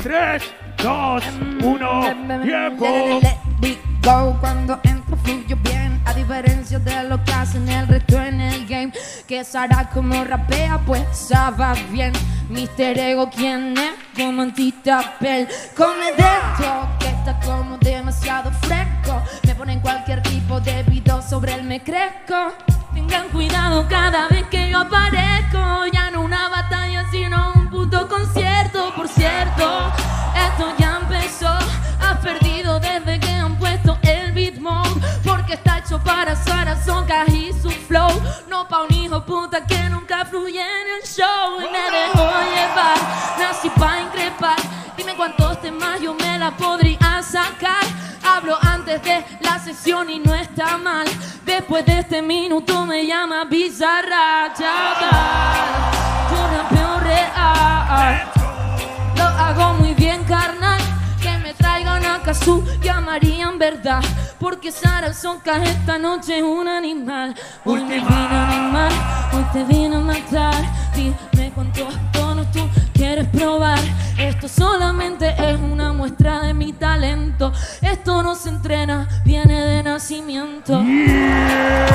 3, 2, 1, tiempo. Let it go, cuando entro fluyo bien, a diferencia de lo que hacen el resto en el game. Que Sara como rapea, pues sabe bien. Mister Ego, ¿quién es? Como Antitapel. Come de esto, que está como demasiado fresco. Me ponen cualquier tipo de video sobre el me crezco. Tengan cuidado cada vez que yo aparezco. Ya no una batalla, sino un puto concierto. Por cierto, esto ya empezó. Has perdido desde que han puesto el beat mode. Porque está hecho para Sara Songa y su flow. No pa' un hijo puta que nunca fluye en el show. Y me dejó llevar, nací pa' increpar. Dime cuántos temas yo me la podría sacar. Hablo antes de la sesión y no está mal. Después de este minuto me llama Bizarra Chacal. Yo rapeo real, lo hago muy bien, carnal. Que me traigan a Kazu, llamarían verdad. Porque Sara Songa esta noche es un animal. Hoy me vine a animar, hoy te vine a matar. Dime cuántos tonos tú quieres probar. Esto solamente es una muestra de mi talento. Esto no se entrena, viene de nacimiento. Yeah.